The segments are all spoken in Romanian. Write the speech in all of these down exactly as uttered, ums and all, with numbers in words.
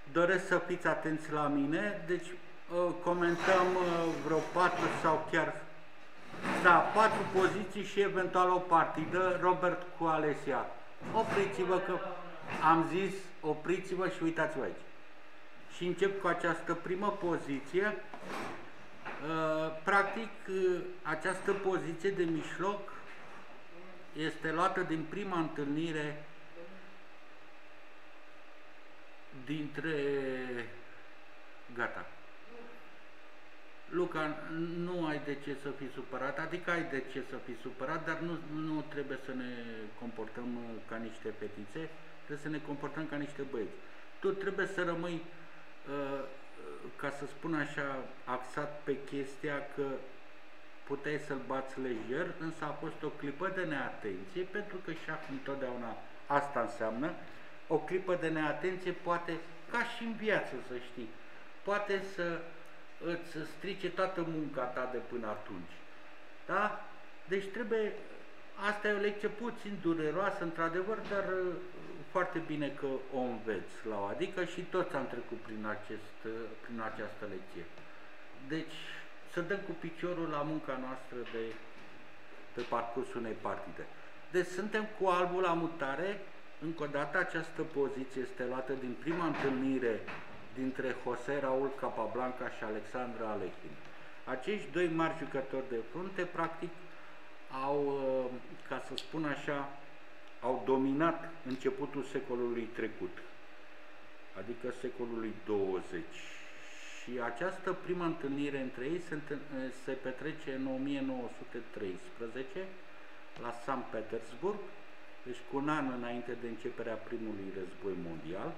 doresc să fiți atenți la mine, deci comentăm vreo patru sau chiar, da, patru poziții și eventual o partidă, Robert cu Alesia. Opriți-vă că am zis, opriți-vă și uitați-vă aici. Și încep cu această primă poziție. Practic, această poziție de mijloc este luată din prima întâlnire dintre... Gata. Luca, nu ai de ce să fii supărat, adică ai de ce să fii supărat, dar nu, nu trebuie să ne comportăm ca niște fetițe, trebuie să ne comportăm ca niște băieți. Tu trebuie să rămâi, ca să spun așa, axat pe chestia că puteai să-l bați lejer, însă a fost o clipă de neatenție, pentru că și acum întotdeauna asta înseamnă, o clipă de neatenție poate, ca și în viață să știi, poate să îți strice toată munca ta de până atunci. Da? Deci trebuie, asta e o lecție puțin dureroasă, într-adevăr, dar foarte bine că o înveți la o adică și toți am trecut prin, acest, prin această lecție. Deci, să dăm cu piciorul la munca noastră de, pe parcursul unei partide. Deci suntem cu albul la mutare. Încă o dată, această poziție este luată din prima întâlnire dintre José Raúl Capablanca și Alexandra Alekhine. Acești doi mari jucători de frunte, practic, au, ca să spun așa, au dominat începutul secolului trecut, adică secolului douăzeci. Și această primă întâlnire între ei se, se petrece în o mie nouă sute treisprezece la Sankt Petersburg, deci cu un an înainte de începerea primului război mondial.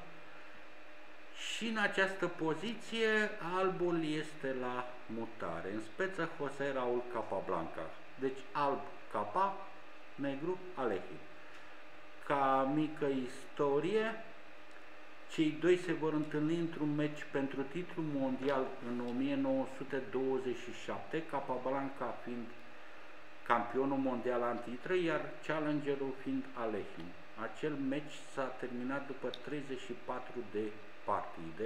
Și în această poziție albul este la mutare, în speță José Raúl Capablanca. Deci alb Capa, negru Alekhine. Ca mică istorie, cei doi se vor întâlni într-un meci pentru titlu mondial în o mie nouă sute douăzeci și șapte, Capablanca fiind campionul mondial antitră, iar challengerul fiind Alekhine. Acel meci s-a terminat după treizeci și patru de partide,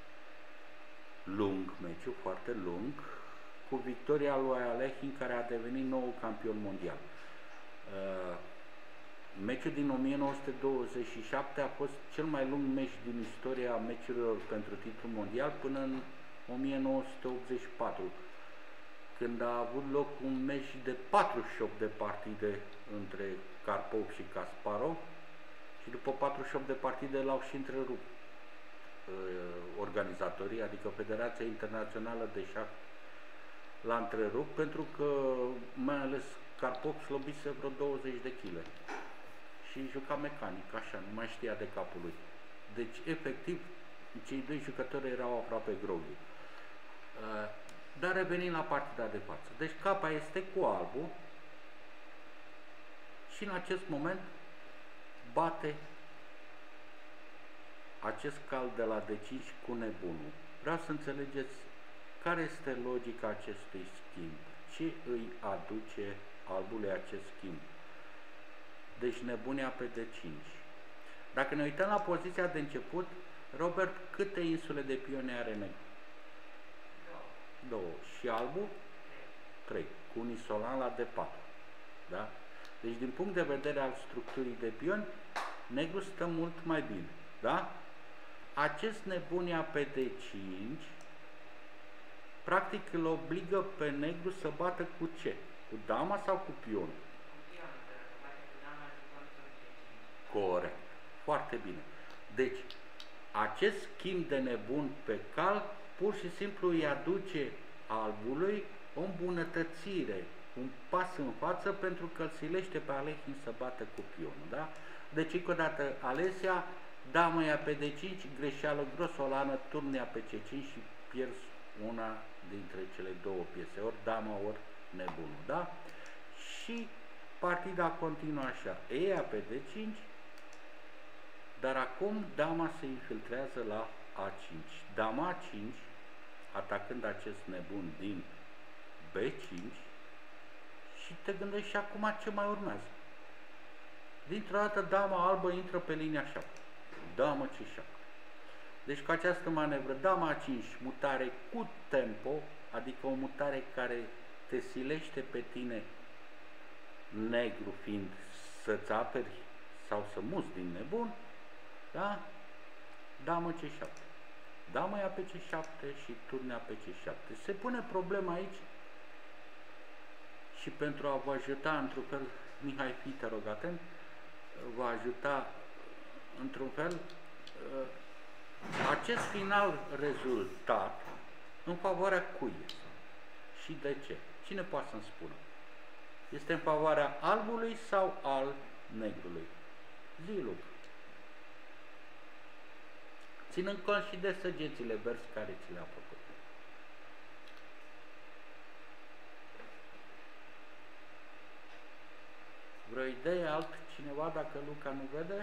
lung meciul, foarte lung, cu victoria lui Alekhine, care a devenit nou campion mondial. Uh, meciul din o mie nouă sute douăzeci și șapte a fost cel mai lung meci din istoria meciurilor pentru titlul mondial până în o mie nouă sute optzeci și patru, când a avut loc un meci de patruzeci și opt de partide între Karpov și Kasparov și după patruzeci și opt de partide l-au și întrerupt organizatorii, adică Federația Internațională de Șah l-a întrerupt pentru că mai ales Karpov slăbise vreo douăzeci de kg și juca mecanic, așa, nu mai știa de capul lui. Deci, efectiv, cei doi jucători erau aproape groghi. Dar revenim la partida de față. Deci capa este cu albul și în acest moment bate acest cal de la D cinci cu nebunul. Vreau să înțelegeți care este logica acestui schimb. Ce îi aduce albului acest schimb? Deci nebunia pe D cinci. Dacă ne uităm la poziția de început, Robert, câte insule de pioni are negru? Două. Și albul? Trei. Cu un isolan la D patru. Da? Deci din punct de vedere al structurii de pioni, negru stă mult mai bine. Da? Acest nebunia pe D cinci practic îl obligă pe negru să bată cu ce? Cu dama sau cu pionul? Corect. Foarte bine. Deci, acest schimb de nebun pe cal pur și simplu îi aduce albului o îmbunătățire, un pas în față, pentru că îl silește pe Alekhine să bată cu pionul. Da? Deci, încă o dată, Alesia, damă ia pe D cinci, greșeală grosolană, turn ia pe C cinci și pierzi una dintre cele două piese, ori dama, ori nebunul. Da? Și partida continuă așa, e ia pe D cinci, dar acum dama se infiltrează la A cinci. Dama A cinci, atacând acest nebun din B cinci, și te gândești și acum ce mai urmează. Dintr-o dată dama albă intră pe linia șapte. Damă C șapte. Deci cu această manevră, dama a cinci, mutare cu tempo, adică o mutare care te silește pe tine, negru fiind, să-ți aperi sau să muți din nebun, da? Damă C șapte. Dama ia pe C șapte și turnea pe C șapte. Se pune problema aici și pentru a vă ajuta într-un fel, Mihai, fii, te rog atent, va ajuta într-un fel acest final rezultat în favoarea cui este și de ce? Cine poate să-mi spună? Este în favoarea albului sau al negrului? Zi, Luc. Ținând cont și de săgețile verzi care ți le-a făcut. Vreo idee altcineva dacă Luca nu vede?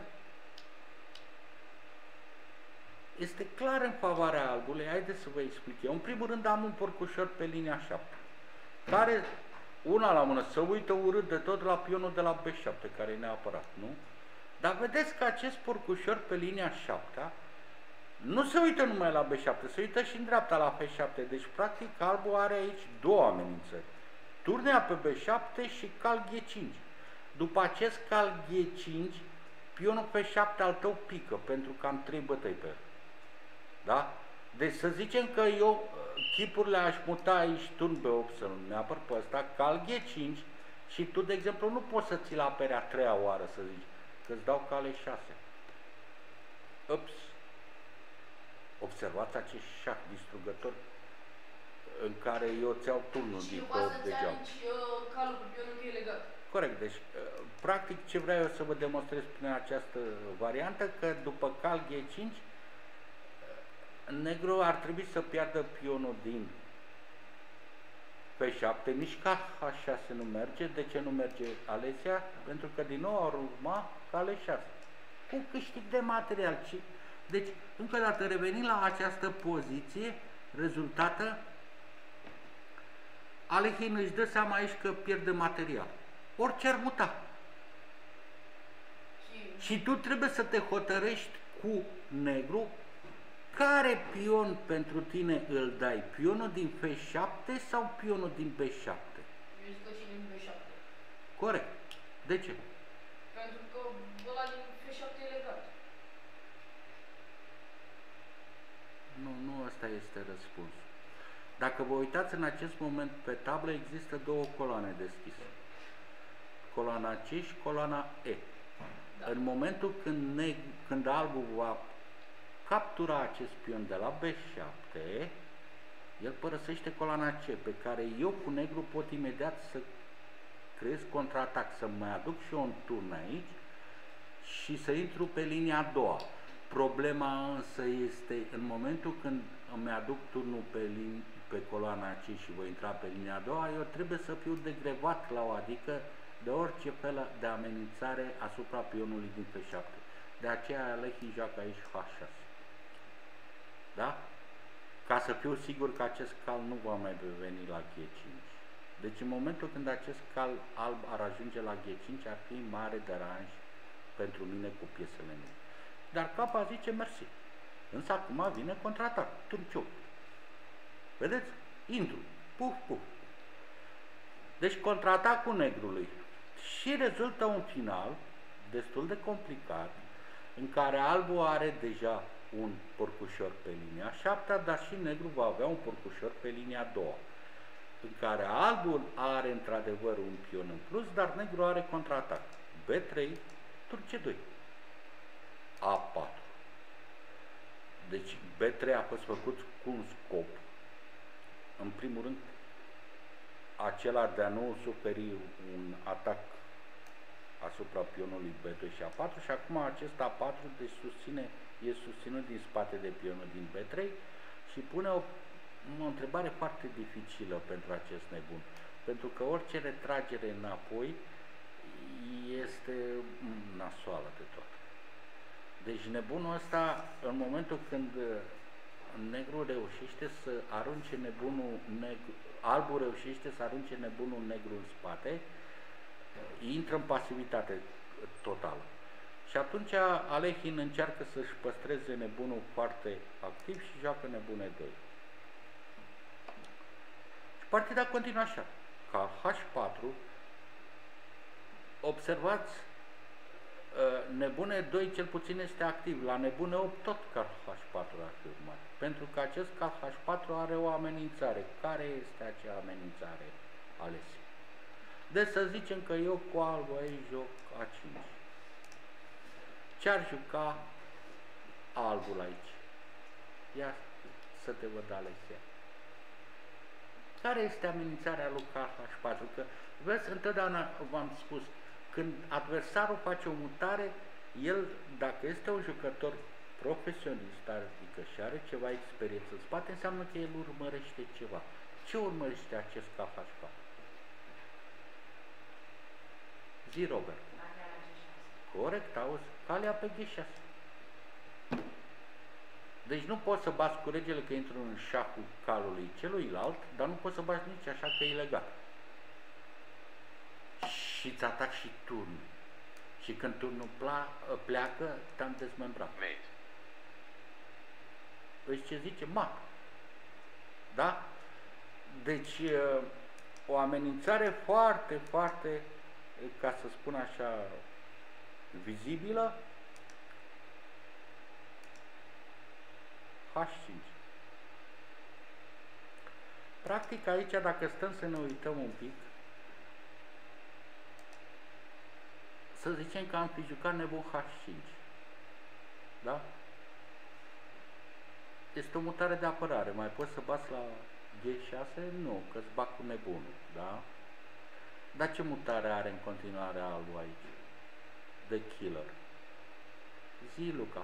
Este clar în favoarea albului. Haideți să vă explic eu. În primul rând am un porcușor pe linia șapte, care, una la mână, se uită urât de tot la pionul de la B șapte, care e neapărat, nu? Dar vedeți că acest porcușor pe linia șapte nu se uită numai la B șapte, se uită și în dreapta la F șapte. Deci, practic, albul are aici două amenințări. Turnea pe B șapte și cal G cinci. După acest cal G cinci, pionul F șapte al tău pică, pentru că am trei bătăi pe el. Da? Deci să zicem că eu chipurile aș muta aici turn B opt, să nu apăr pe ăsta, cal G cinci și tu, de exemplu, nu poți să ți-l aperi a treia oară, să zici, că îți dau cale șase. Ups! Observați acest șah distrugător în care eu ți-au turnul din pe opt degeaba. Și calul cu pionul că e legat. Corect, deci practic ce vreau eu să vă demonstrez prin această variantă, că după cal G cinci negru ar trebui să piardă pionul din F șapte, nici cal H șase nu merge. De ce nu merge, Alesia? Pentru că din nou ar urma cale șase. Cu câștig de material. Deci, încă o dată, revenind la această poziție rezultată, Alehin își dă seama aici că pierde material. Orice ar muta. Și... și tu trebuie să te hotărăști cu negru care pion pentru tine îl dai. Pionul din F șapte sau pionul din B șapte? Eu zic că și din B șapte. Corect. De ce? Pentru că ăla din F șapte e legat. Nu, nu ăsta este răspunsul. Dacă vă uitați în acest moment pe tablă, există două coloane deschise. Coloana C și coloana E. Da. În momentul când, neg când albul va captura acest pion de la B șapte, el părăsește coloana C, pe care eu cu negru pot imediat să creez contraatac, să mai aduc și eu un turn aici și să intru pe linia a doua. Problema însă este în momentul când îmi aduc turnul pe, pe coloana C și voi intra pe linia a doua, eu trebuie să fiu degrevat la o adică de orice fel de amenințare asupra pionului din F șapte. De aceea Alehi joacă aici H șase. Da? Ca să fiu sigur că acest cal nu va mai veni la G cinci. Deci în momentul când acest cal alb ar ajunge la G cinci, ar fi mare deranj pentru mine cu piesele mele. Dar capa zice mersi. Însă acum vine contraatac. Turciu. Vedeți? Intru. Puf, puf. Deci contraatacul negrului. Și rezultă un final destul de complicat, în care albul are deja un porcușor pe linia șapte, dar și negru va avea un porcușor pe linia a doua, în care albul are într-adevăr un pion în plus, dar negru are contraatac. B trei, tur C doi. A patru. Deci B trei a fost făcut cu un scop. În primul rând, acela de a nu suferi un atac asupra pionului B doi și A patru, și acum acest A patru deci susține, e susținut din spate de pionul din B trei și pune o, o întrebare foarte dificilă pentru acest nebun, pentru că orice retragere înapoi este nasoală de tot. Deci nebunul ăsta, în momentul când negru reușește să arunce nebunul negru, albul reușește să arunce nebunul negru în spate, intră în pasivitate totală. Și atunci Alehin încearcă să-și păstreze nebunul foarte activ și joacă nebune doi. Și partida continuă așa. Ca H patru, observați, nebune doi cel puțin este activ. La nebune opt tot cal H patru ar fi urmat. Pentru că acest cal H patru are o amenințare. Care este acea amenințare, Alesi? Deci să zicem că eu cu albul aici joc A cinci. Ce-ar juca albul aici? Ia să te văd, Alesia. Care este amenințarea lui H patru? Că, vezi, întotdeauna v-am spus, când adversarul face o mutare, el, dacă este un jucător profesionist, adică și are ceva experiență în spate, înseamnă că el urmărește ceva. Ce urmărește acest H patru? Zi, Robert. Corect, auzi, calea pe G șase. Deci nu poți să bați cu regele că intru în șahul calului celuilalt, dar nu poți să bați nici așa că e legat. Și îți atac și turnul. Și când turnul pleacă, te-am dezmembrat. Deci ce zice? Mat. Da? Deci o amenințare foarte, foarte, ca să spun așa, vizibilă, H cinci. Practic aici, dacă stăm să ne uităm un pic, să zicem că am fi jucat nebun H cinci. Da? Este o mutare de apărare. Mai poți să bați la G șase? Nu, că-ți bag cu nebunul. Da? Dar ce mutare are în continuare albul aici? The Killer. Zi, Luca.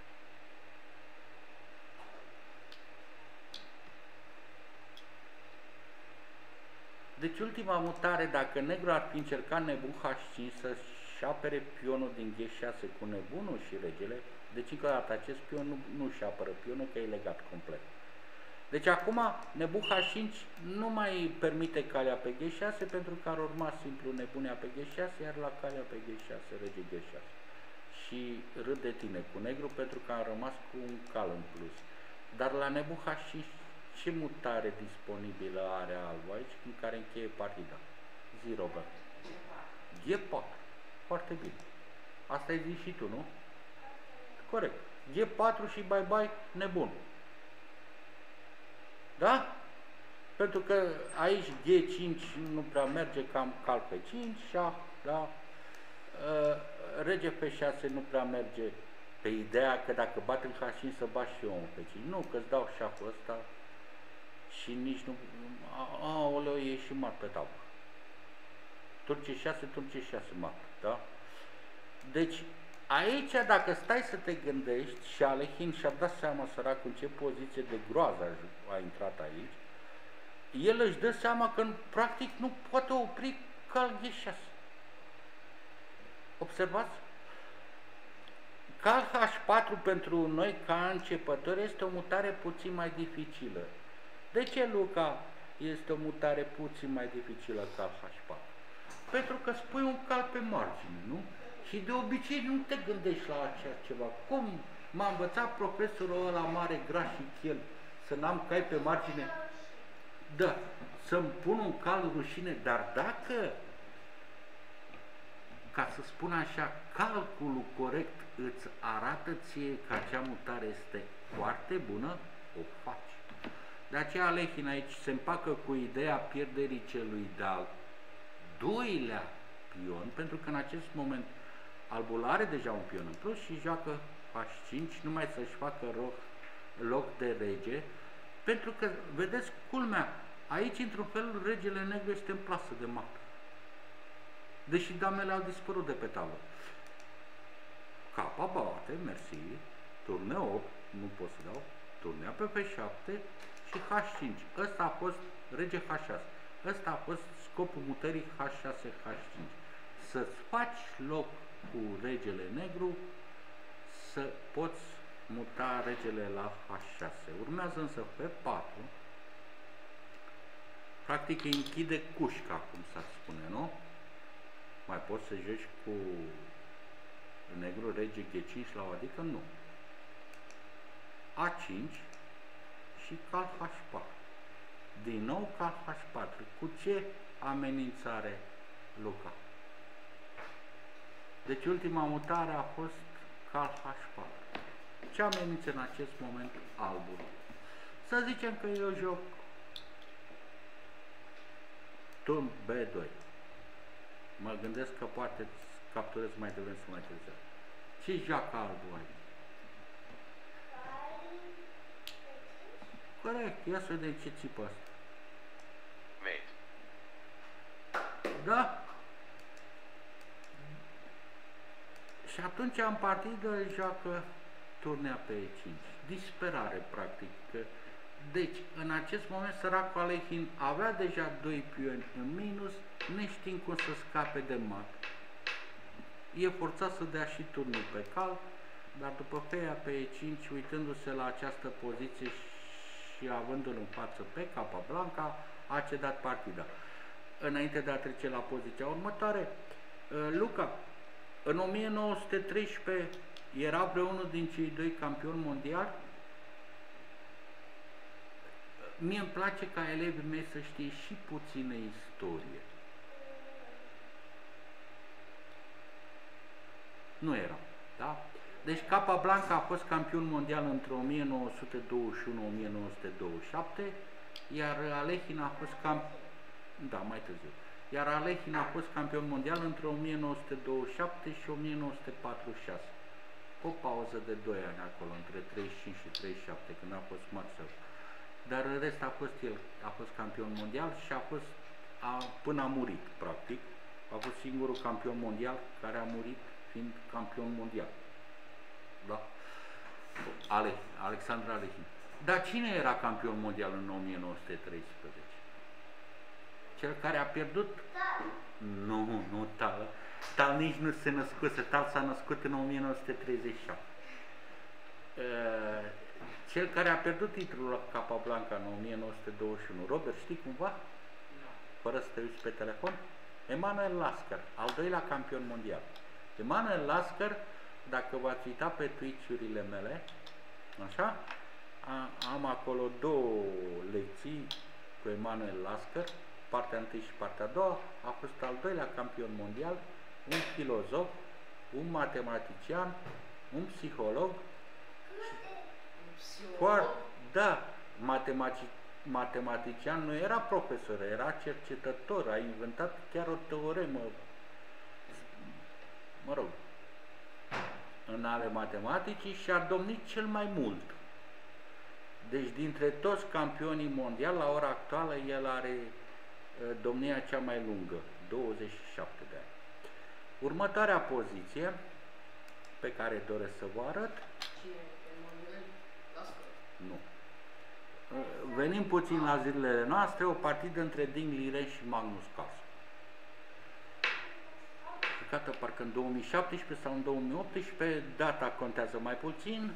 Deci ultima mutare, dacă negru ar fi încercat nebun H cinci să-și apere pionul din G șase cu nebunul și regele, deci încă o dată acest pion nu, nu-și apără pionul, că e legat complet. Deci acum nebun H cinci nu mai permite calea pe G șase pentru că ar urma simplu nebunea pe G șase, iar la calea pe G șase, rege G șase. Și râd de tine cu negru pentru că am rămas cu un cal în plus. Dar la nebun H cinci ce mutare disponibilă are albul aici în care încheie partida? Zi, Robert. G patru. Foarte bine. Asta ai zis și tu, nu? Corect. G patru și bye-bye nebun. Da? Pentru că aici G cinci nu prea merge, cam cal pe cinci, șah, da? Rege pe șase nu prea merge pe ideea că dacă bat în H cinci să bat și eu pe cinci. Nu, că îți dau șahul ăsta și nici nu... Aoleu, e și mat pe tablă. Turce șase, turce șase, mat, da? Deci, aici, dacă stai să te gândești, și Alehin și-a dat seama, săracul, în ce poziție de groază a intrat aici, el își dă seama că, practic, nu poate opri cal G șase. Observați? Cal H patru pentru noi, ca începători, este o mutare puțin mai dificilă. De ce, Luca, este o mutare puțin mai dificilă cal H patru? Pentru că spui un cal pe margine, nu? Și de obicei nu te gândești la așa ceva. Cum m-a învățat profesorul ăla mare, gras și chel, să n-am cai pe margine? Da, să-mi pun un cal rușine, dar dacă, ca să spun așa, calculul corect îți arată ție că acea mutare este foarte bună, o faci. De aceea Alehin aici se împacă cu ideea pierderii celui de-al doilea pion, pentru că în acest moment albul are deja un pion în plus și joacă H cinci, numai să-și facă loc, loc de rege, pentru că, vedeți, culmea, aici, într-un fel, regele negru este în plasă de mat. Deși damele au dispărut de pe tablă. Capa bate, mersi, turne opt, nu pot să dau, turnea pe F șapte și H cinci. Ăsta a fost rege H șase. Ăsta a fost scopul mutării H șase H cinci. Să-ți faci loc cu regele negru, să poți muta regele la H șase. Urmează însă F patru. Practic îi închide cușca, cum s-ar spune, nu? Mai poți să joci cu Negru, rege G cinci la o, adică nu. A cinci și cal H patru. Din nou cal H patru. Cu ce amenințare, Luca? Deci ultima mutare a fost cal H patru. Ce amenință în acest moment albul? Să zicem că eu joc turn B doi. Mă gândesc că poate capturez mai devreme sau mai târziu. Ce joacă albul aici? Corect, ia să vedem ce țipă asta. Mate. Da? Și atunci în partidă joacă turnea pe E cinci. Disperare, practic. Deci, în acest moment, săracul Alehin avea deja doi pioni în minus, neștiind cum să scape de mat. E forțat să dea și turnul pe cal, dar după feia pe E cinci, uitându-se la această poziție și avându-l în față pe Capablanca, a cedat partida. Înainte de a trece la poziția următoare, Luca, în o mie nouă sute treisprezece era vreunul din cei doi campioni mondiali? Mie îmi place ca elevii mei să știe și puțină istorie. Nu era, da? Deci Capablanca a fost campion mondial între o mie nouă sute douăzeci și unu - o mie nouă sute douăzeci și șapte, iar Alehin a fost campion, da, mai târziu. Iar Alehin a fost campion mondial între o mie nouă sute douăzeci și șapte și o mie nouă sute patruzeci și șase. O pauză de doi ani acolo, între treizeci și cinci și treizeci și șapte, când a fost Marcel. Dar în rest a fost el, a fost campion mondial și a fost, a, până a murit, practic, a fost singurul campion mondial care a murit fiind campion mondial. Da? Ale, Alexandru Alehin. Dar cine era campion mondial în o mie nouă sute treisprezece? Cel care a pierdut? Nu, nu Tal. Tal nici nu se născuse. Tal s-a născut în o mie nouă sute treizeci și șapte. Cel care a pierdut titlul la Capablanca în o mie nouă sute douăzeci și unu. Robert, știi cumva? Fără să te uiți pe telefon? Emanuel Lasker, al doilea campion mondial. Emanuel Lasker, dacă v-ați uitat pe Twitch-urile mele, așa, a, am acolo două lecții cu Emanuel Lasker, partea întâi și partea a doua. A fost al doilea campion mondial, un filozof, un matematician, un psiholog. Foarte, da, matematici, matematician nu era profesor, era cercetător, a inventat chiar o teoremă, mă rog, în ale matematicii și a domnit cel mai mult. Deci dintre toți campionii mondiali, la ora actuală, el are uh, domnia cea mai lungă, douăzeci și șapte de ani. Următoarea poziție pe care doresc să vă arăt. Nu. Venim puțin la zilele noastre, o partidă între Ding Liren și Magnus Carlsen. Jocată parcă în două mii șaptesprezece sau în două mii optsprezece, data contează mai puțin.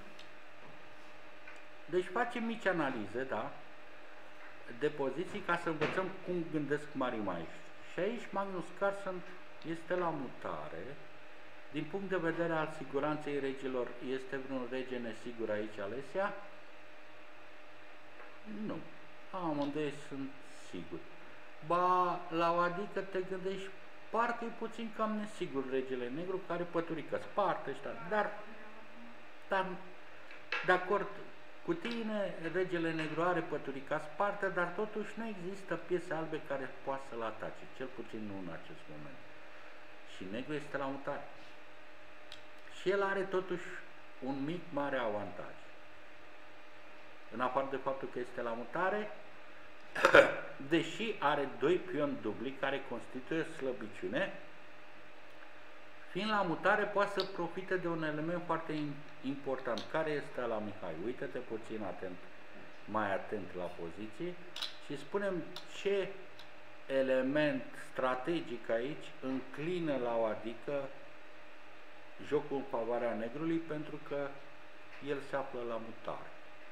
Deci facem mici analize, da, de poziții ca să învățăm cum gândesc marii maestri. Și aici Magnus Carlsen este la mutare. Din punct de vedere al siguranței regilor, este vreun rege nesigur aici, Alesia? Nu. Amândoi sunt siguri. Ba, la o adică te gândești, parcă e puțin cam nesigur regele negru care păturică, sparte ăștia, dar, dar, de acord cu tine, regele negru are păturica sparte, dar totuși nu există piese albe care poată să-l atace, cel puțin nu în acest moment. Și negru este la mutare. Și el are totuși un mic mare avantaj. În afară de faptul că este la mutare, deși are doi pioni dubli care constituie slăbiciune, fiind la mutare poate să profite de un element foarte important. Care este la Mihai? Uită-te puțin atent, mai atent la poziție și spunem ce element strategic aici înclină la o adică jocul în favoarea negrului, pentru că el se află la mutare.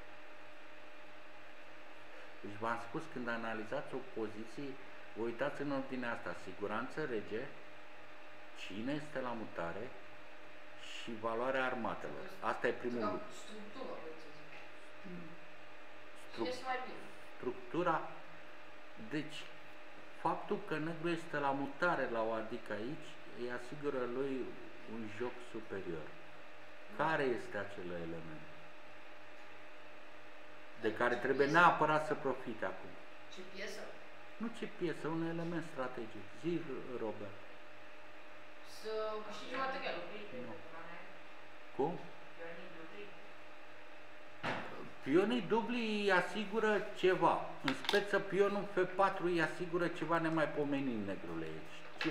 Deci v-am spus, când analizați o poziție, vă uitați în ordinea asta: siguranță rege, cine este la mutare și valoarea armatelor. Asta e primul Ca lucru. structură, vreau să zic. Stru- Cine este mai bine? structura. Deci, faptul că negru este la mutare la o adică aici, îi asigură lui un joc superior. Care este acel element? De care trebuie neapărat să profite acum. Ce piesă? Nu ce piesă, un element strategic. Zi, Robert. Să câștige materialul. Nu. Cum? Pionii dubli îi asigură ceva. În speță, pionul F patru îi asigură ceva nemaipomenit negrule aici. Ce?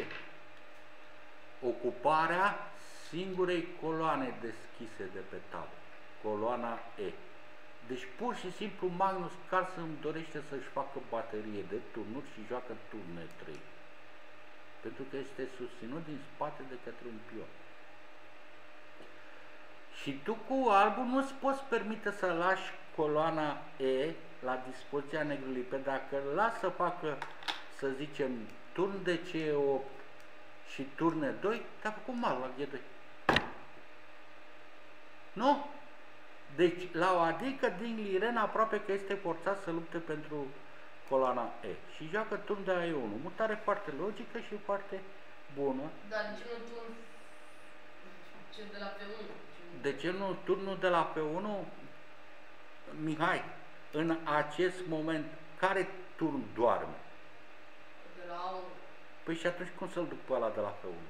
Ocuparea singurei coloane deschise de pe tablă. Coloana E. Deci pur și simplu Magnus Carlsen îmi dorește să-și facă baterie de turnuri și joacă turne trei. Pentru că este susținut din spate de către un pion. Și tu cu albul nu-ți poți permite să lași coloana E la dispoziția negrului. Pe dacă îl lasă să facă, să zicem, turn de C opt și turne doi, te-a făcut mal la G doi. Nu? Deci, la o adică din Liren aproape că este forțat să lupte pentru coloana E. Și joacă turn de A E unu. Mutare foarte logică și foarte bună. Dar de ce nu turn ce de la P unu? De ce nu turnul de la P unu? Mihai, în acest moment, care turn doarme? De la A unu. Păi și atunci cum să-l duc pe ăla de la P unu?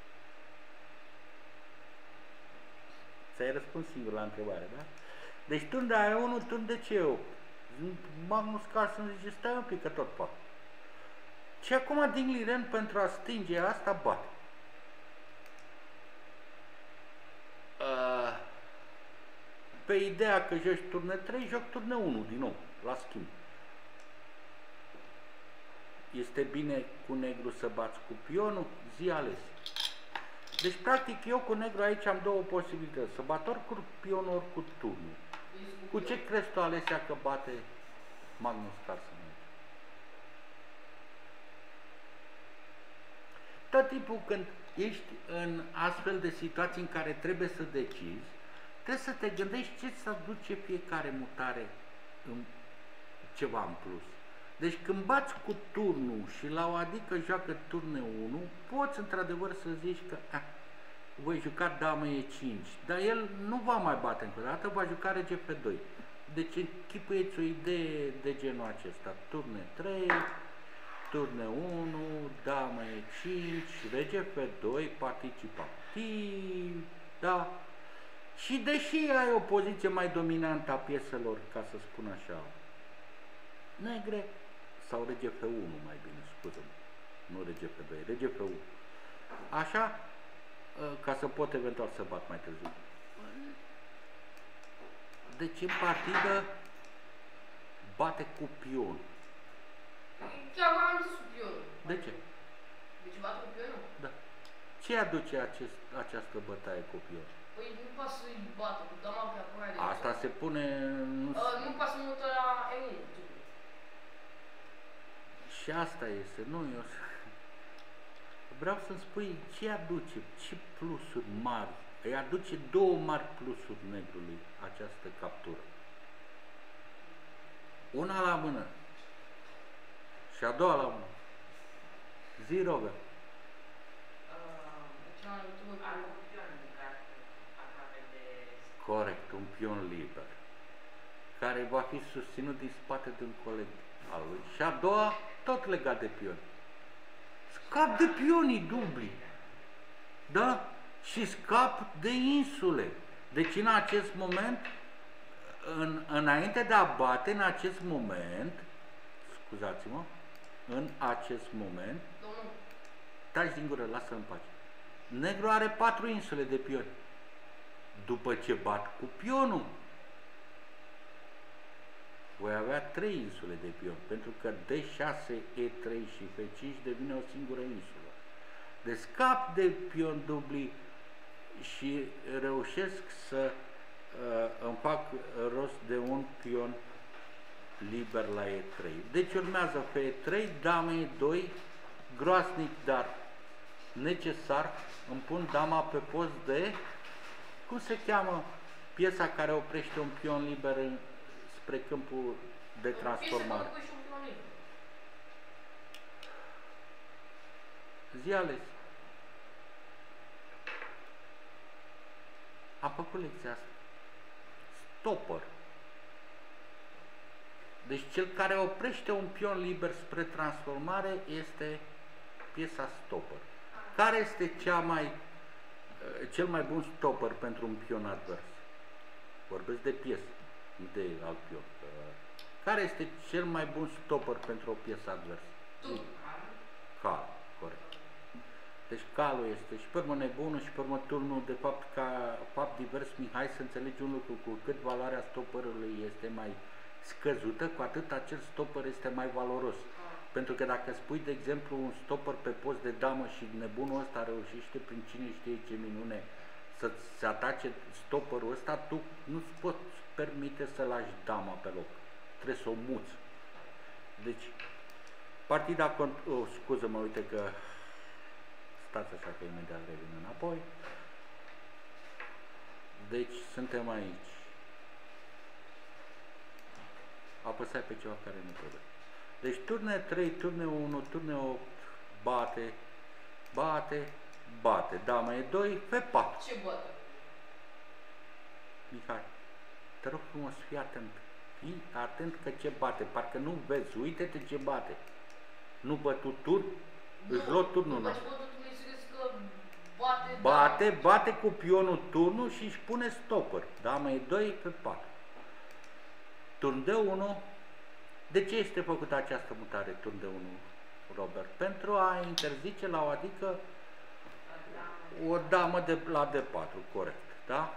Ți-ai răspuns singur la întrebare, da? Deci turn de A E unu, turn de C opt. Magnus Carlsen zice, stai un pic că tot fac. Și acum din Liren pentru a stinge asta bate. Uh, pe ideea că joci turne trei, joc turne unu din nou, la schimb. Este bine cu negru să bați cu pionul? Zi ales. Deci, practic, eu cu negru aici am două posibilități. Să bat ori cu pionul, ori cu turnul. Cu ce crezi tu, Alesia, că bate Magnus Carlsen? Tot timpul când ești în astfel de situații în care trebuie să decizi, trebuie să te gândești ce ți aduce fiecare mutare în ceva în plus. Deci când bați cu turnul și la o adică joacă turne unu, poți într-adevăr să zici că ah, voi juca damă E cinci, dar el nu va mai bate încă o dată, va juca rege F doi. Deci închipuieți o idee de genul acesta. Turne trei, turne unu, damă E cinci, rege F doi, participativ, da? Și deși ai o poziție mai dominantă a pieselor, ca să spun așa, negre, sau rege F unu mai bine, scuză-mă, nu rege F doi, rege F unu. Așa, ca să pot eventual să bat mai târziu. Deci în partidă bate cu pion. Chiar am zis cu pionul. De ce? Deci bate cu pionul? Da. Ce aduce acest, această bătaie cu pion? Păi nu poate să-i bată cu dama pe apărare. Asta se pune... Nu, Uh, nu poate să mută la E unu. și asta este. Nu, eu... Vreau să-mi spui ce aduce, ce plusuri mari. Îi aduce două mari plusuri negrului această captură. Una la mână și a doua la mână. Zi, Robert. Corect, un pion liber, care va fi susținut din spate de un coleg al lui. Și a doua, tot legat de pion. Scap de pionii dubli. Da? Și scap de insule. Deci în acest moment, în, înainte de a bate, în acest moment, scuzați-mă, în acest moment, Domnul, taci din gură, lasă-l în pace. Negru are patru insule de pioni. După ce bat cu pionul, voi avea trei insule de pion, pentru că D șase, E trei și F cinci devine o singură insulă. Deci scap de pion dubli și reușesc să uh, îmi fac rost de un pion liber la E trei. Deci urmează pe E trei, dama E doi, groasnic, dar necesar, îmi pun dama pe post de Cum se cheamă piesa care oprește un pion liber în, spre câmpul de transformare? Piesă și un pion liber. Zi, Ales. Am făcut lecția asta. Stopper. Deci cel care oprește un pion liber spre transformare este piesa stopper. Care este cea mai, cel mai bun stopper pentru un pion advers? Vorbesc de piesă, nu de alt pion. Care este cel mai bun stopper pentru o piesă adversă? Tu. Cal, corect. Deci calul este și pe urmă nebunul și pe urmă turnul, de fapt, ca fapt divers, Mihai, să înțelegi un lucru, cu cât valoarea stopperului este mai scăzută, cu atât acel stopper este mai valoros. Pentru că dacă spui, de exemplu, un stopper pe post de damă și nebunul ăsta reușește prin cine știe ce minune să-ți atace stopperul ăsta, tu nu-ți poți permite să lași dama pe loc. Trebuie să o muți. Deci, partida... Cont- oh, scuză-mă, uite că... Stați așa că imediat revin înapoi. Deci, suntem aici. Apăsai pe ceva care nu trebuie. Deci turne trei, turne unu, turne opt, bate, bate, bate. Dama e doi, pe patru. Ce bătă? Mihai, te rog frumos, fii atent. Fii atent că ce bate, parcă nu vezi, uite-te ce bate. Nu bătut turn, își luă turnul nu, ăsta. nu, tu mi-ai zis că bate... Bate, da. bate cu pionul turnul și își pune stopper. Dama e doi pe patru. Turn de unu. De ce este făcută această mutare, turn de unu, Robert? Pentru a interzice la o adică o damă de la D patru, corect, da?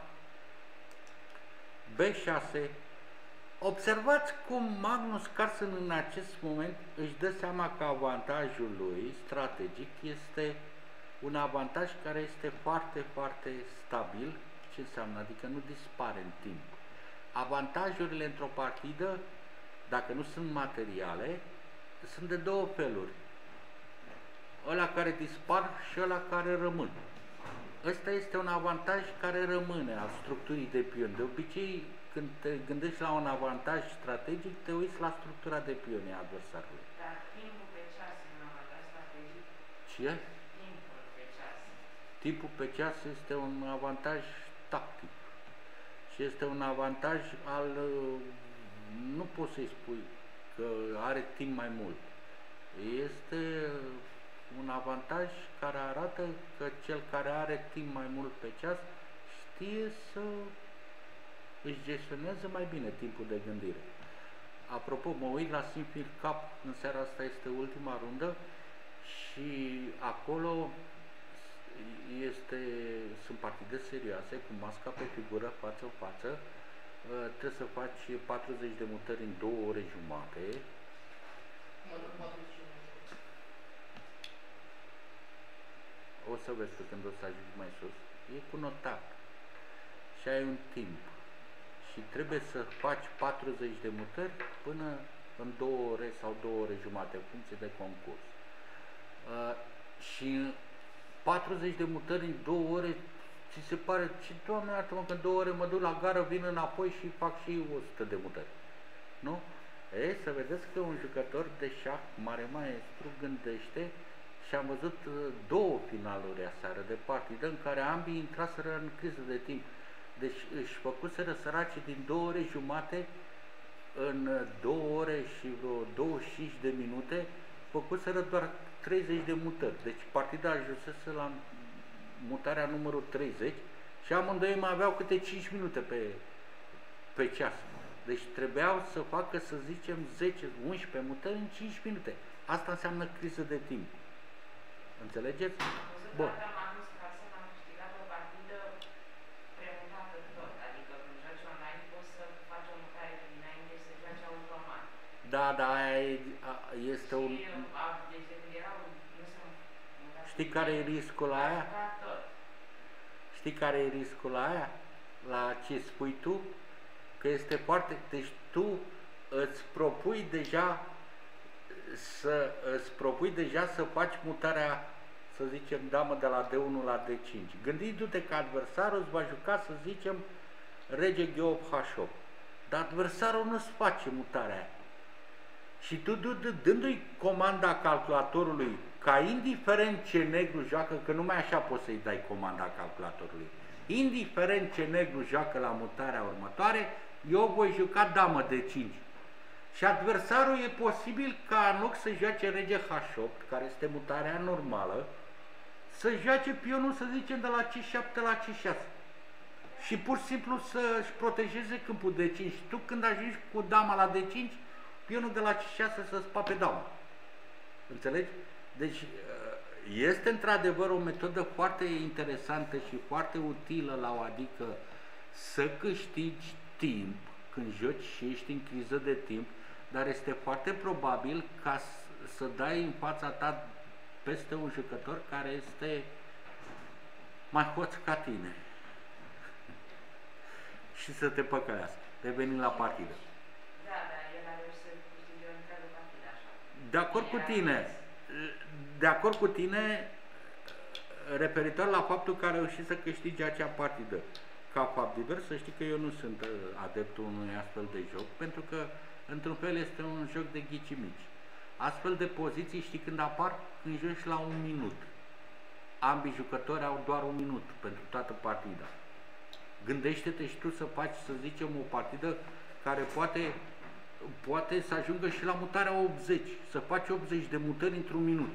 B șase. Observați cum Magnus Carlsen în acest moment își dă seama că avantajul lui strategic este un avantaj care este foarte, foarte stabil. Ce înseamnă? Adică nu dispare în timp. Avantajurile într-o partidă, dacă nu sunt materiale, sunt de două feluri. Ăla care dispar și ăla care rămân. Ăsta este un avantaj care rămâne al structurii de pion. De obicei, când te gândești la un avantaj strategic, te uiți la structura de pioni a adversarului. Dar timpul pe ceas e un avantaj strategic? Ce? Timpul pe ceas. Timpul pe ceas este un avantaj tactic. Și este un avantaj al... Nu poți să-i spui că are timp mai mult. Este un avantaj care arată că cel care are timp mai mult pe ceas știe să își gestioneze mai bine timpul de gândire. Apropo, mă uit la Sinfield Cup, în seara asta este ultima rundă și acolo este, sunt partide serioase cu masca pe figură față-față. Trebuie să faci patruzeci de mutări în două ore jumate. Mă duc patruzeci și unu. O să vezi că când o să ajungi mai sus. E cu notat. Și ai un timp. Și trebuie să faci patruzeci de mutări până în două ore sau două ore jumate, în funcție de concurs. Uh, și patruzeci de mutări în două ore, ți se pare, ce Doamne iartă-mă, că în două ore mă duc la gară, vin înapoi și fac și o sută de mutări. Nu? E, să vedeți că un jucător de șah, mare maestru, gândește și am văzut două finaluri aseară de partidă în care ambii intraseră în criză de timp. Deci își făcuseră săraci din două ore jumate în două ore și vreo douăzeci și cinci de minute, făcuseră doar treizeci de mutări. Deci partida ajunsese la mutarea numărul treizeci și amândoi mai aveau câte cinci minute pe, pe ceas. Deci trebuiau să facă, să zicem, zece unsprezece mutări în cinci minute. Asta înseamnă criză de timp. Înțelegeți? Bun. Magnus Carlsen a câștigat o partidă premutată tot, adică când joci online poți să faci o mutare de dinainte și să joci automat. Da, da, aia e, a, este un... Și, a, deci de când erau, nu se mutați. Știi care e riscul la aia? Tot. Știi care e riscul la aia? La ce spui tu? Că este foarte... Deci tu îți propui deja să îți propui deja să faci mutarea, să zicem, damă de la D unu la D cinci. Gândiți-te că adversarul îți va juca, să zicem, rege G opt H opt. Dar adversarul nu-ți face mutarea aia. Și tu, dându-i comanda calculatorului, ca indiferent ce negru joacă, că numai așa poți să-i dai comanda calculatorului, indiferent ce negru joacă la mutarea următoare, eu voi juca damă D cinci. Și adversarul e posibil ca în loc să joace rege H opt, care este mutarea normală, să joace pionul, să zicem, de la C șapte la C șase. Și pur și simplu să-și protejeze câmpul D cinci. Și tu când ajungi cu dama la D cinci, pionul de la C șase să spape dama. Înțelegi? Deci este într-adevăr o metodă foarte interesantă și foarte utilă la o adică să câștigi timp când joci și ești în criză de timp, dar este foarte probabil ca să dai în fața ta peste un jucător care este mai hoț ca tine și să te păcălească. Revenind la partidă. Da, dar el a reușit să câștige o întreagă partidă așa. De acord cu tine, de acord cu tine, referitor la faptul că a reușit să câștige acea partidă. Ca fapt divers, să știi că eu nu sunt adeptul unui astfel de joc, pentru că, într-un fel, este un joc de ghicimici. Astfel de poziții, știi când apar? Când joci la un minut. Ambii jucători au doar un minut pentru toată partida. Gândește-te și tu să faci, să zicem, o partidă care poate, poate să ajungă și la mutarea optzeci, să faci optzeci de mutări într-un minut.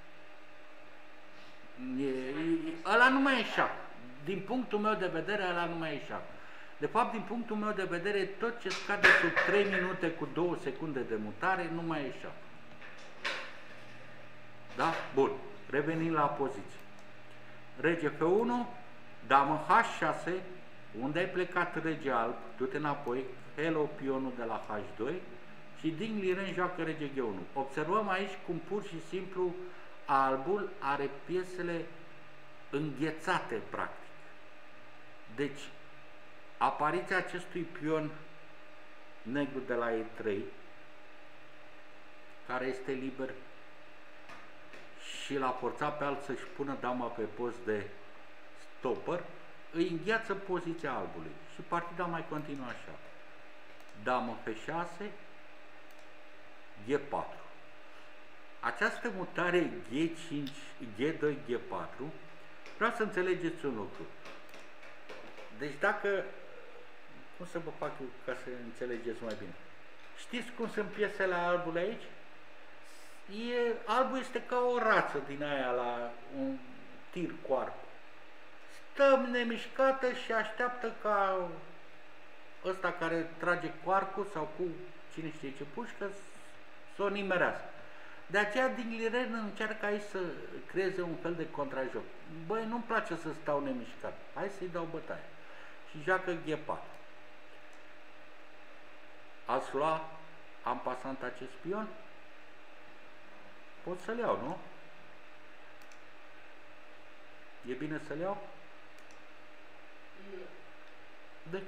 E, e, ăla nu mai e șah. Din punctul meu de vedere, ăla nu mai e șah. De fapt, din punctul meu de vedere, tot ce scade sub trei minute cu două secunde de mutare nu mai e șah. Da? Bun. Revenim la poziție. Rege F unu, damă H șase, unde ai plecat rege alb, du-te înapoi, hello pionul de la H doi și Ding Liren joacă rege G unu. Observăm aici cum pur și simplu albul are piesele înghețate, practic. Deci, apariția acestui pion negru de la E trei, care este liber și l-a forțat pe alb să-și pună dama pe post de stopper, îi îngheață poziția albului și partida mai continuă așa. Damă F șase, G patru. Această mutare G cinci, G doi, G patru, vreau să înțelegeți un lucru. Deci dacă, cum să vă fac eu ca să înțelegeți mai bine? Știți cum sunt piesele albului aici? E, albul este ca o rață din aia la un tir cu arc. Stă nemișcată și așteaptă ca ăsta care trage cu arcul sau cu cine știe ce pușcă să o nimerească. De aceea Ding Liren încearcă aici să creeze un fel de contrajoc. Băi, nu-mi place să stau nemișcat. Hai să-i dau bătaie. Și joacă G patru. Ați lua am pasant acest pion? Pot să-l iau, nu? E bine să-l iau? Deci?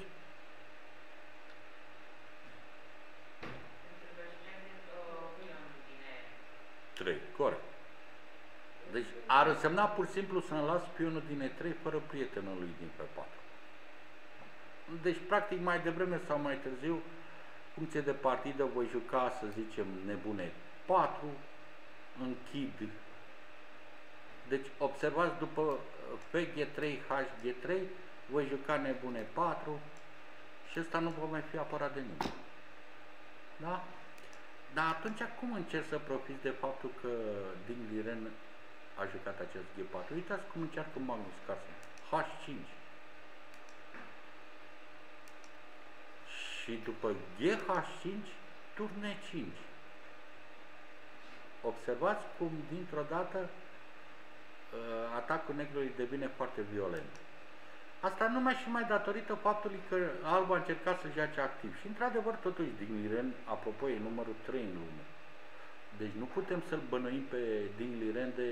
trei, corect. Deci ar însemna pur și simplu să-mi las pionul din E trei fără prietenul lui din P patru. Deci, practic, mai devreme sau mai târziu, funcție de partidă, voi juca, să zicem, nebune patru, închid. Deci, observați, după F G trei, H G trei, voi juca nebune patru și ăsta nu va mai fi apărat de nimeni. Da? Dar atunci cum încerc să profit de faptul că Ding Liren a jucat acest G patru? Uitați cum încearcă Magnus Carlsen. H cinci. Și după G H cinci, turn E cinci. Observați cum dintr-o dată atacul negrului devine foarte violent. Asta numai și mai datorită faptului că Alba a încercat să joace activ. Și într-adevăr, totuși, Ding Liren, apropo, e numărul trei în lume. Deci nu putem să-l bănuim pe Ding Liren de,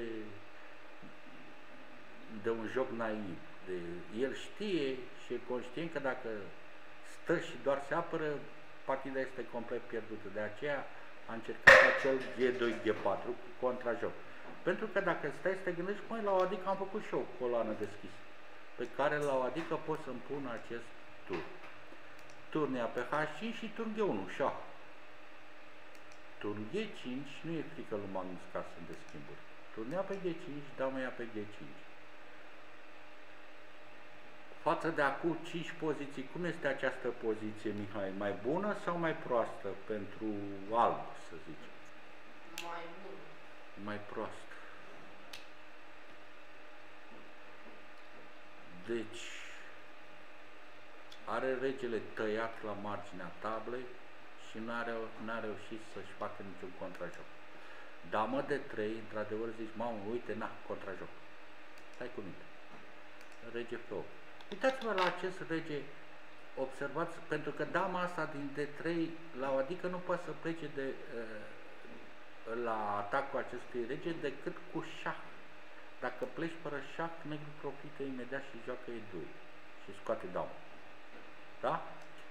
de un joc naiv. De, el știe și e conștient că dacă stă și doar se apără, partida este complet pierdută. De aceea a încercat acel G doi, G patru cu contrajoc. Pentru că dacă stai să te gândești, măi, la o adică am făcut și o coloană deschisă, pe care la o adică pot să-mi pun acest tur. Turn ia pe H cinci și turn G unu, șah. Turn G cinci, nu e frică lui Magnus Carlsen de schimburi. Turn ia pe G cinci, damă ia pe G cinci. Față de acum cinci poziții, cum este această poziție, Mihai? Mai bună sau mai proastă pentru alb, să zicem? Mai bun. Mai proastă. Deci, are regele tăiat la marginea tablei și n-a reușit să-și facă niciun contrajoc. Damă de trei, într-adevăr zici, mamă, uite, na, contrajoc. Stai cu mine. Rege pe opt. Uitați-vă la acest rege, observați, pentru că dama asta din D trei, la o adică nu poate să plece de, la atacul acestui rege decât cu șah. Dacă pleci fără șah, negru profită imediat și joacă E doi și scoate dama. Da?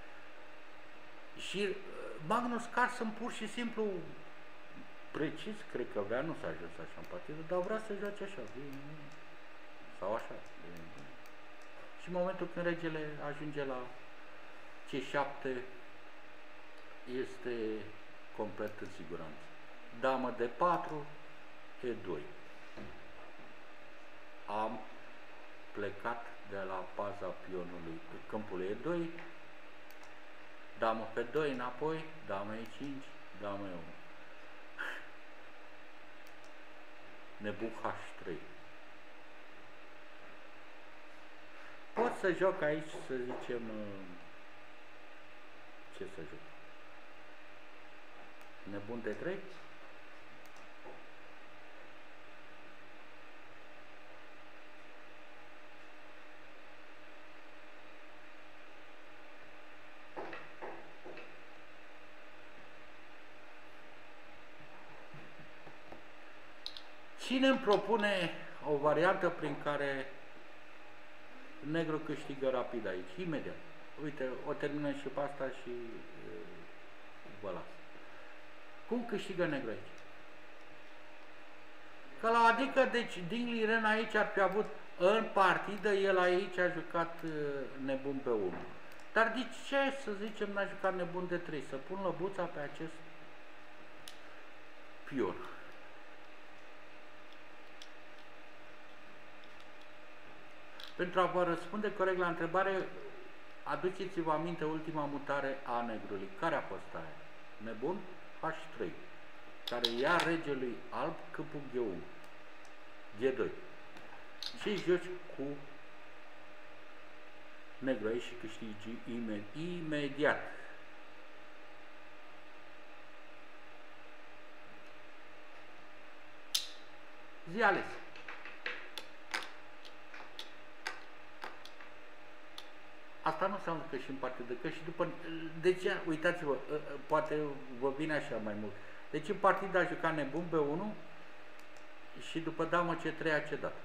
Și Magnus Carlsen pur și simplu, precis, cred că vrea, nu s-a ajuns așa în partidă, dar vrea să joace așa, sau așa. Și în momentul când regele ajunge la C șapte, este complet în siguranță. Damă de patru, E doi. Am plecat de la baza pionului câmpului E doi, damă pe doi înapoi, damă E cinci, damă E unu. Nebun H trei. Pot să joc aici, să zicem, ce să joc? Nebun de trei? Cine îmi propune o variantă prin care negru câștigă rapid aici, imediat? Uite, o terminăm și pe asta și vă las. Cum câștigă negru aici? Că la adică, deci, din Liren aici ar fi avut în partidă, el aici a jucat nebun pe unu. Dar de ce, să zicem, n-a jucat nebun de trei? Să pun lăbuța pe acest pion. Pentru a vă răspunde corect la întrebare, aduceți-vă aminte ultima mutare a negrului. Care a fost aia? Nebun? H trei. Care ia regelui alb câmpul G unu. G doi. Și joci cu negru aici și câștigi imediat. Zi ales. Asta nu înseamnă că și în partidă, că și după... Deci, uitați-vă, poate vă vine așa mai mult. Deci în partidă a jucat nebun B unu și după damă C trei a cedat.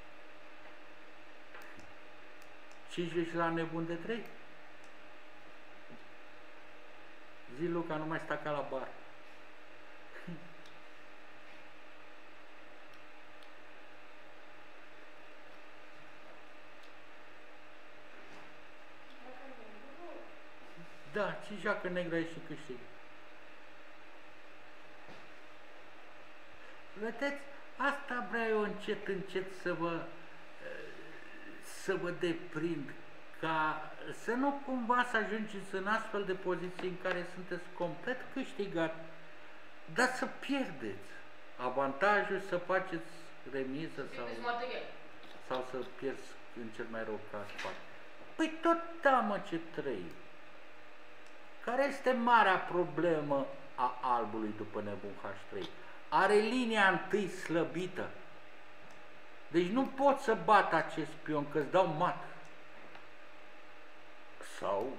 Și joci la nebun de trei? Zi, Luca, nu mai sta ca la bar. Da, și joacă negru aici și câștigă. Vedeți? Asta vreau eu încet, încet să vă să vă deprind, ca să nu cumva să ajungeți în astfel de poziții în care sunteți complet câștigat, dar să pierdeți avantajul, să faceți remiză sau, sau să pierzi în cel mai rău caz. Păi tot damă C trei. Care este marea problemă a albului după nebun H trei? Are linia întâi slăbită. Deci nu pot să bat acest pion, că îți dau mat. Sau...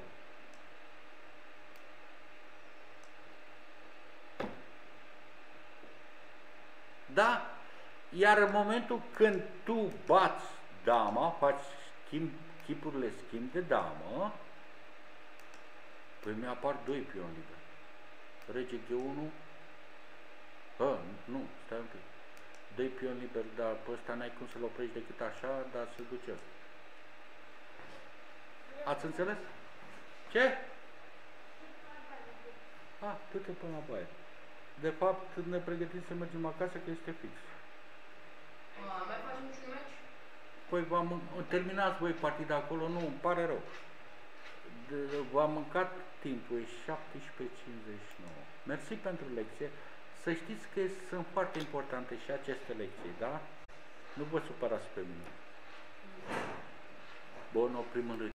Da? Iar în momentul când tu bați dama, faci schimb, chipurile schimb de damă, păi mi-apar doi pioni liber. Rege G unu. A, nu, stai un pic. Doi pion liber, dar pe ăsta n-ai cum să-l oprești decât așa, dar se duce ăsta. Ați înțeles? Ce? Ah, du-te până la baie. De fapt, ne pregătim să mergem acasă, că este fix. A, mai facem și un meci? Păi v-am terminați voi partida acolo? Nu, îmi pare rău. V-am mâncat timpul, e șaptesprezece cincizeci și nouă. Mersi pentru lecție. Să știți că sunt foarte importante și aceste lecții, da? Nu vă supărați pe mine. Bun, oprim în rând.